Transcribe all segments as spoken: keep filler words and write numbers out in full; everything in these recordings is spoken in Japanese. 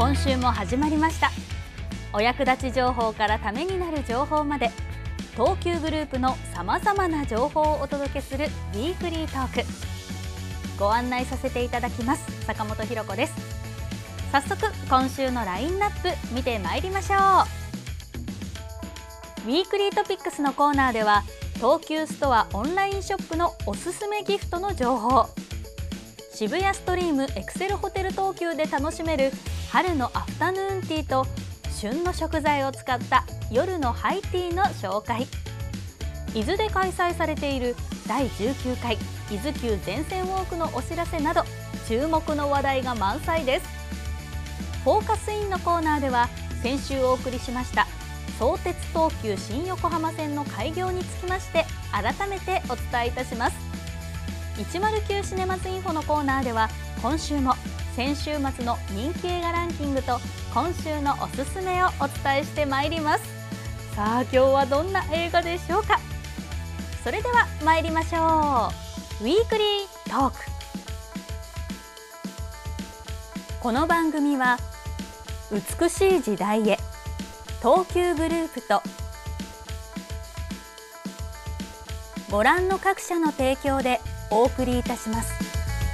今週も始まりました。お役立ち情報からためになる情報まで、東急グループのさまざまな情報をお届けするウィークリートーク。ご案内させていただきます坂本ひろ子です。早速今週のラインナップ見てまいりましょう。ウィークリートピックスのコーナーでは、東急ストアオンラインショップのおすすめギフトの情報、渋谷ストリームエクセルホテル東急で楽しめる春のアフタヌーンティーと旬の食材を使った夜のハイティーの紹介、伊豆で開催されているだいじゅうきゅうかい伊豆急全線ウォークのお知らせなど注目の話題が満載です。フォーカスインのコーナーでは、先週お送りしました相鉄東急新横浜線の開業につきまして改めてお伝えいたします。いちまるきゅうシネマズインフォのコーナーでは、今週も先週末の人気映画ランキングと今週のおすすめをお伝えしてまいります。さあ今日はどんな映画でしょうか。それでは参りましょう。ウィークリートーク。この番組は美しい時代へ東急グループとご覧の各社の提供でお送りいたします。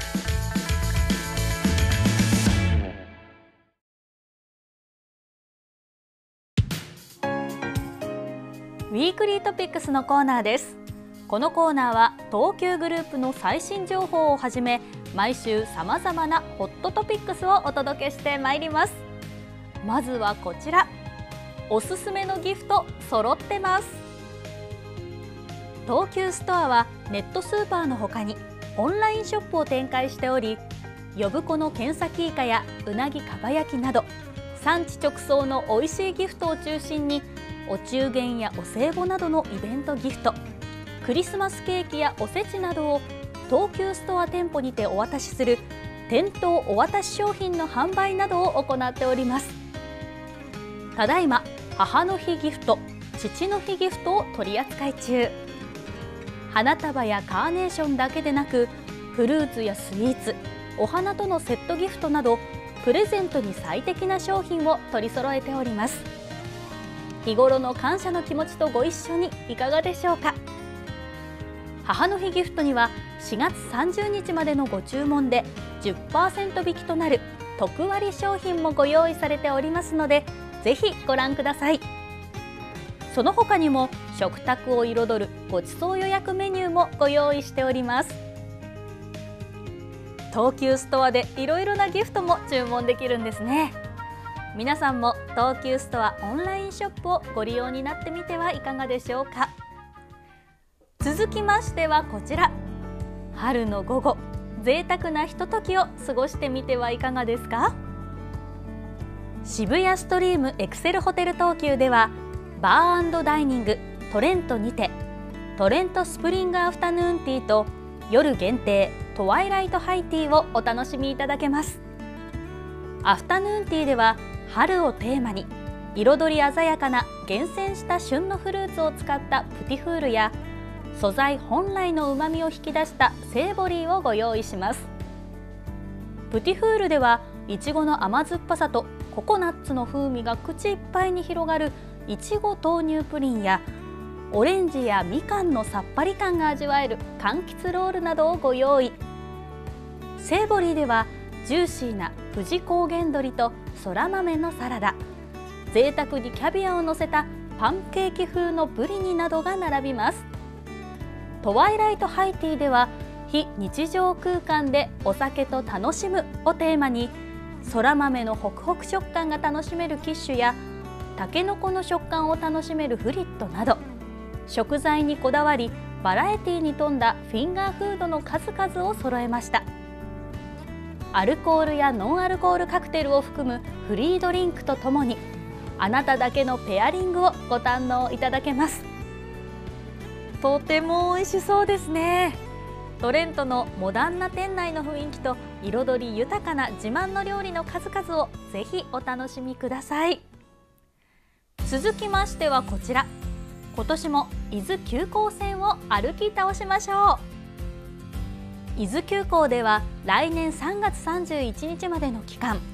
ウィークリートピックスのコーナーです。このコーナーは東急グループの最新情報をはじめ、毎週さまざまなホットトピックスをお届けしてまいります。まずはこちら、おすすめのギフト揃ってます。東急ストアはネットスーパーのほかにオンラインショップを展開しており、呼子のケンサキイカやうなぎかば焼きなど産地直送の美味しいギフトを中心に、お中元やお歳暮などのイベントギフト、クリスマスケーキやおせちなどを東急ストア店舗にてお渡しする店頭お渡し商品の販売などを行っております。ただいま母の日ギフト、父の日ギフトを取り扱い中。花束やカーネーションだけでなく、フルーツやスイーツ、お花とのセットギフトなどプレゼントに最適な商品を取り揃えております。日頃の感謝の気持ちとご一緒にいかがでしょうか。母の日ギフトにはしがつさんじゅうにちまでのご注文で じゅっパーセント 引きとなる特割商品もご用意されておりますので、ぜひご覧ください。その他にも食卓を彩るごちそう予約メニューもご用意しております。東急ストアでいろいろなギフトも注文できるんですね。皆さんも東急ストアオンラインショップをご利用になってみてはいかがでしょうか。続きましてはこちら、春の午後、贅沢なひとときを過ごしてみてはいかがですか。渋谷ストリームエクセルホテル東急では、バー&ダイニングトレントにてトレントスプリングアフタヌーンティーと夜限定トワイライトハイティーをお楽しみいただけます。アフタヌーンティーでは春をテーマに彩り鮮やかな厳選した旬のフルーツを使ったプティフールや、素材本来のうまみを引き出したセーボリーをご用意します。プティフールではいちごの甘酸っぱさとココナッツの風味が口いっぱいに広がるいちご豆乳プリンや、オレンジやみかんのさっぱり感が味わえる柑橘ロールなどをご用意。セーボリーではジューシーな富士高原鶏とそら豆のサラダ、贅沢にキャビアをのせたパンケーキ風のブリニなどが並びます。トワイライトハイティーでは非日常空間でお酒と楽しむをテーマに、そら豆のホクホク食感が楽しめるキッシュや、たけのこの食感を楽しめるフリットなど、食材にこだわりバラエティに富んだフィンガーフードの数々を揃えました。アルコールやノンアルコールカクテルを含むフリードリンクとともに、あなただけのペアリングをご堪能いただけます。とても美味しそうですね。トレントのモダンな店内の雰囲気と彩り豊かな自慢の料理の数々をぜひお楽しみください。続きましてはこちら、今年も伊豆急行線を歩き倒しましょう。伊豆急行では来年さんがつさんじゅういちにちまでの期間、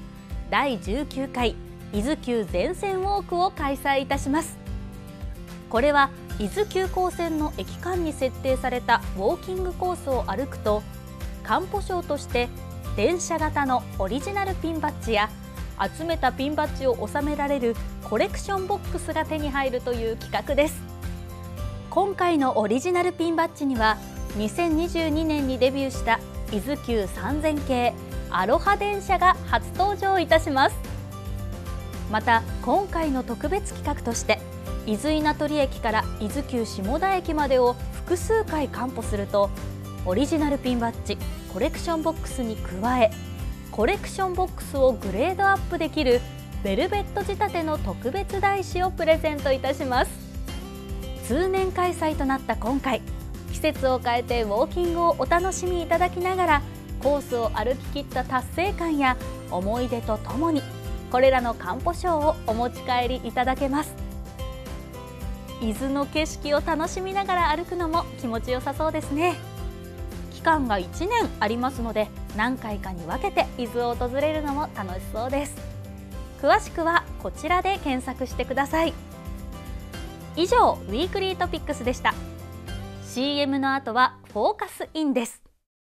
だいじゅうきゅうかい伊豆急全線ウォークを開催いたします。これは伊豆急行線の駅間に設定されたウォーキングコースを歩くと、かんぽ賞として電車型のオリジナルピンバッジや集めたピンバッジを収められるコレクションボックスが手に入るという企画です。今回のオリジナルピンバッジにはにせんにじゅうにねんにデビューした伊豆急さんぜん系アロハ電車が初登場いたします。また今回の特別企画として伊豆稲取駅から伊豆急下田駅までを複数回完歩すると、オリジナルピンバッジコレクションボックスに加え、コレクションボックスをグレードアップできるベルベット仕立ての特別台紙をプレゼントいたします。通年開催となった今回、季節を変えてウォーキングをお楽しみいただきながらコースを歩き切った達成感や思い出とともに、これらのかんぽ賞をお持ち帰りいただけます。伊豆の景色を楽しみながら歩くのも気持ちよさそうですね。期間がいちねんありますので、何回かに分けて伊豆を訪れるのも楽しそうです。詳しくはこちらで検索してください。以上、ウィークリートピックスでした。 シーエム の後はフォーカスインです。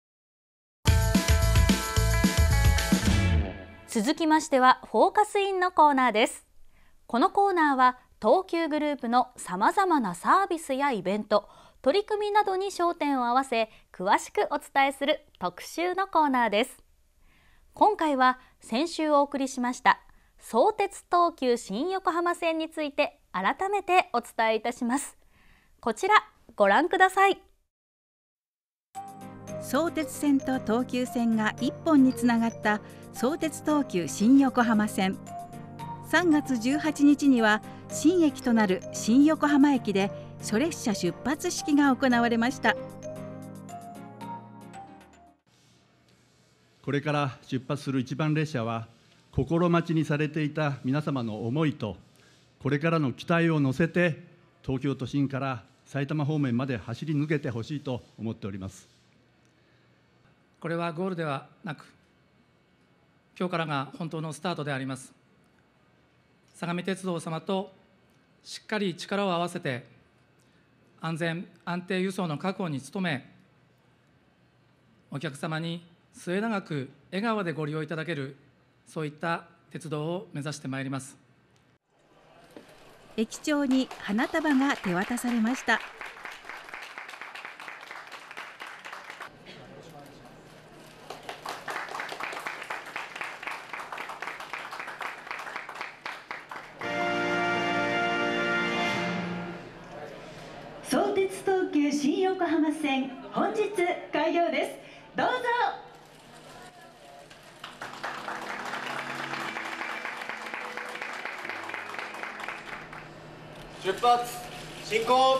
続きましてはフォーカスインのコーナーです。このコーナーは東急グループのさまざまなサービスやイベント、取り組みなどに焦点を合わせ詳しくお伝えする特集のコーナーです。今回は先週お送りしました相鉄東急新横浜線について改めてお伝えいたします。こちらご覧ください。 相鉄線と東急線が一本につながった相鉄東急新横浜線。さんがつじゅうはちにちには新駅となる新横浜駅で初列車出発式が行われました。 これから出発する一番列車は、心待ちにされていた皆様の思いとこれからの期待を乗せて、東京都心から埼玉方面まで走り抜けてほしいと思っております。 これはゴールではなく、今日からが本当のスタートであります。相模鉄道様としっかり力を合わせて、安全安定輸送の確保に努め、お客様に末永く笑顔でご利用いただける、そういった鉄道を目指してまいります。 駅長に花束が手渡されました。 相鉄東急新横浜線、本日開業です。どうぞ。 出発進行。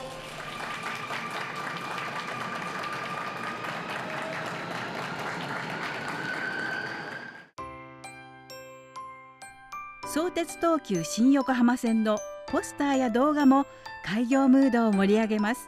相鉄東急新横浜線のポスターや動画も開業ムードを盛り上げます。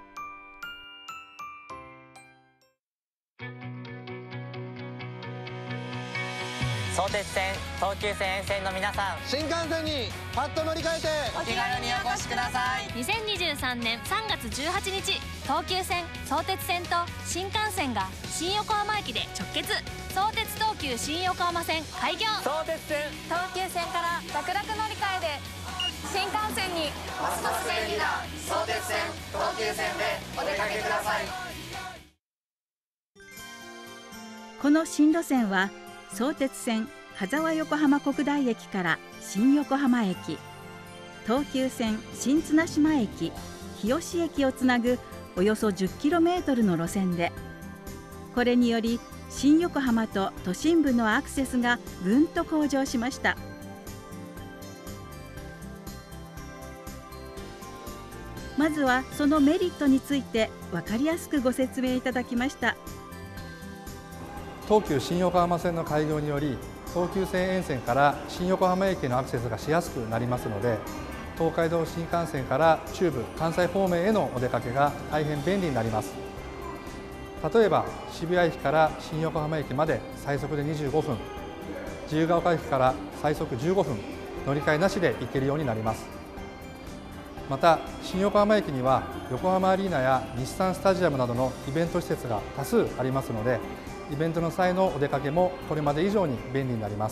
相鉄線、東急線沿線の皆さん、 新幹線にパッと乗り換えてお気軽にお越しください。 にせんにじゅうさんねんさんがつじゅうはちにち、東急線、相鉄線と新幹線が新横浜駅で直結。相鉄東急新横浜線開業。 相鉄線、 東急線から楽々乗り換えで新幹線にますます便利な相鉄線、東急線でお出かけください。 この新路線は相鉄線羽沢横浜国大駅から新横浜駅、東急線新綱島駅、日吉駅をつなぐおよそ じゅっキロメートル の路線で、これにより新横浜と都心部のアクセスがぐんと向上しました。まずはそのメリットについて分かりやすくご説明いただきました。 東急新横浜線の開業により、東急線沿線から新横浜駅へのアクセスがしやすくなりますので、東海道新幹線から中部関西方面へのお出かけが大変便利になります。例えば渋谷駅から新横浜駅まで最速でにじゅうごふん、 自由が丘駅から最速じゅうごふん乗り換えなしで行けるようになります。また新横浜駅には横浜アリーナや日産スタジアムなどのイベント施設が多数ありますので、イベントの際のお出かけもこれまで以上に便利になります。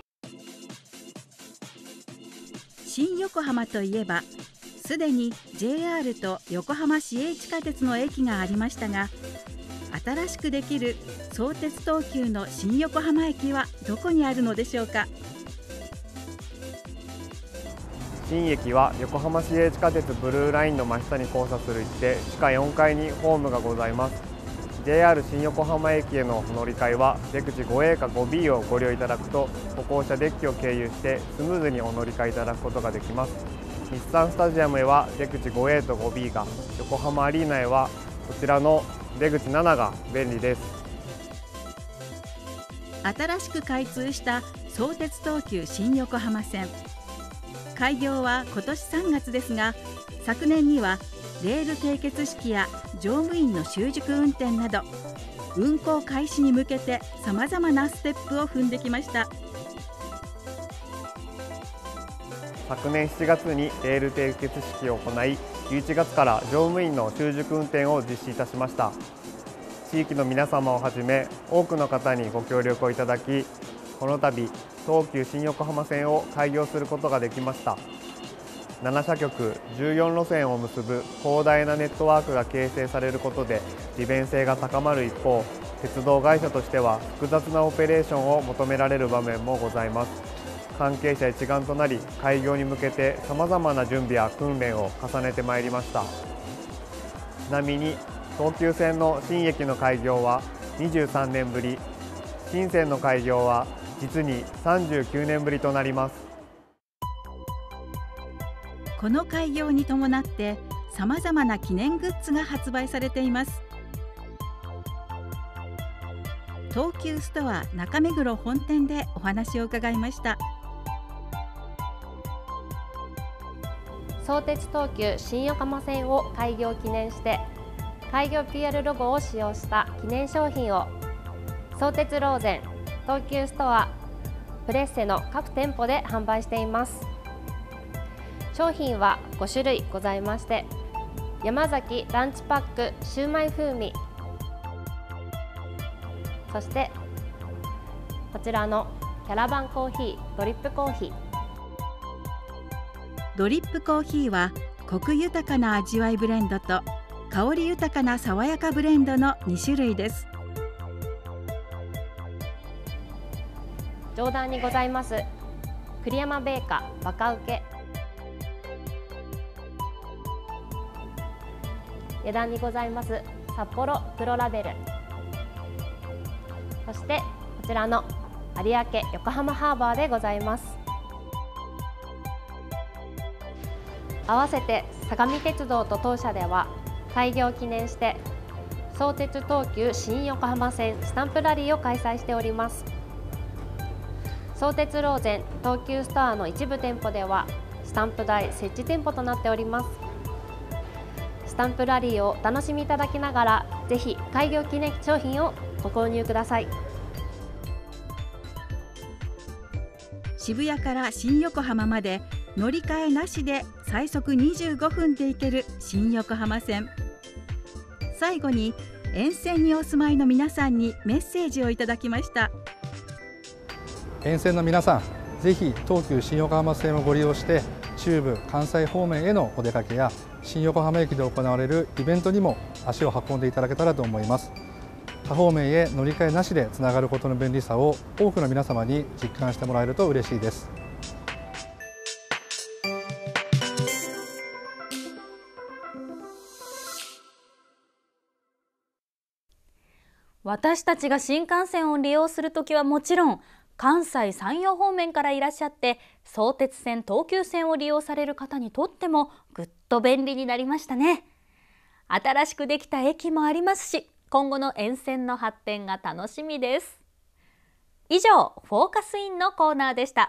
新横浜といえばすでに ジェイアール と横浜市営地下鉄の駅がありましたが、新しくできる相鉄東急の新横浜駅はどこにあるのでしょうか。 新駅は横浜市営地下鉄ブルーラインの真下に交差する一手地下よんかいにホームがございます。 ジェイアール 新横浜駅への乗り換えは出口 ごエー か ごビー をご利用いただくと、歩行者デッキを経由してスムーズにお乗り換えいただくことができます。日産スタジアムへは出口 ごエー と ごビー が、横浜アリーナへはこちらの出口ななが便利です。 新しく開通した相鉄東急新横浜線、開業は今年さんがつですが、昨年にはレール締結式や乗務員の習熟運転など運行開始に向けてさまざまなステップを踏んできました。 昨年しちがつにレール締結式を行い、じゅういちがつから乗務員の習熟運転を実施いたしました。地域の皆様をはじめ多くの方にご協力をいただき、この度東急新横浜線を開業することができました。ななしゃきょくじゅうよんろせんを結ぶ広大なネットワークが形成されることで利便性が高まる一方、鉄道会社としては複雑なオペレーションを求められる場面もございます。関係者一丸となり開業に向けてさまざまな準備や訓練を重ねてまいりました。ちなみに東急線の新駅の開業はにじゅうさんねんぶり、新線の開業は実にさんじゅうきゅうねんぶりとなります。 この開業に伴ってさまざまな記念グッズが発売されています。東急ストア中目黒本店でお話を伺いました。 相鉄東急新横浜線を開業記念して開業 ピーアール ロゴを使用した記念商品を相鉄ローゼン、東急ストア、プレッセの各店舗で販売しています。商品はごしゅるいございまして、山崎ランチパックシウマイ風味、そしてこちらのキャラバンコーヒードリップコーヒー。 ドリップコーヒーはコク豊かな味わいブレンドと香り豊かな爽やかブレンドのにしゅるいです。 上段にございます栗山ベーカーバカウケ、下段にございます札幌黒ラベル、そしてこちらの有明横浜ハーバーでございます。合わせて相模鉄道と当社では開業を記念して相鉄東急新横浜線スタンプラリーを開催しております。相鉄ローゼン東急ストアの一部店舗ではスタンプ台設置店舗となっております。スタンプラリーをお楽しみいただきながら、ぜひ開業記念商品をご購入ください。 渋谷から新横浜まで乗り換えなしで最速にじゅうごふんで行ける新横浜線。最後に沿線にお住まいの皆さんにメッセージをいただきました。 沿線の皆さん、ぜひ東急新横浜線をご利用して中部関西方面へのお出かけや新横浜駅で行われるイベントにも足を運んでいただけたらと思います。他方面へ乗り換えなしでつながることの便利さを多くの皆様に実感してもらえると嬉しいです。 私たちが新幹線を利用するときはもちろん、関西山陽方面からいらっしゃって相鉄線東急線を利用される方にとってもぐっと便利になりましたね。新しくできた駅もありますし、今後の沿線の発展が楽しみです。以上、フォーカスインのコーナーでした。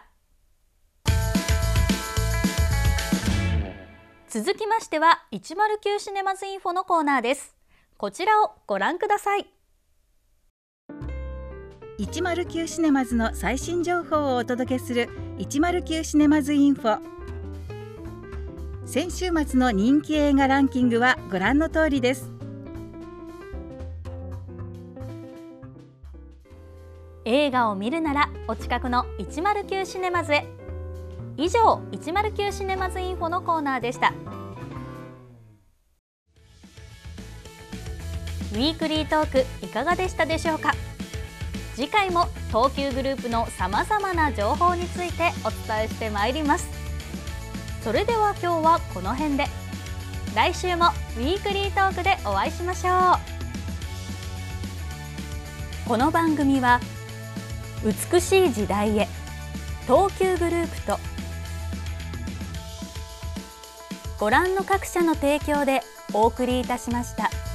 続きましては、いちまるきゅうシネマズインフォのコーナーです。こちらをご覧ください。 いちまるきゅうシネマズの最新情報をお届けするいちまるきゅうシネマズインフォ。先週末の人気映画ランキングはご覧の通りです。 映画を見るならお近くのいちまるきゅうシネマズへ。以上、いちまるきゅうシネマズインフォのコーナーでした。ウィークリートークいかがでしたでしょうか。次回も東急グループのさまざまな情報についてお伝えしてまいります。それでは今日はこの辺で。来週もウィークリートークでお会いしましょう。この番組は美しい時代へ東急グループとご覧の各社の提供でお送りいたしました。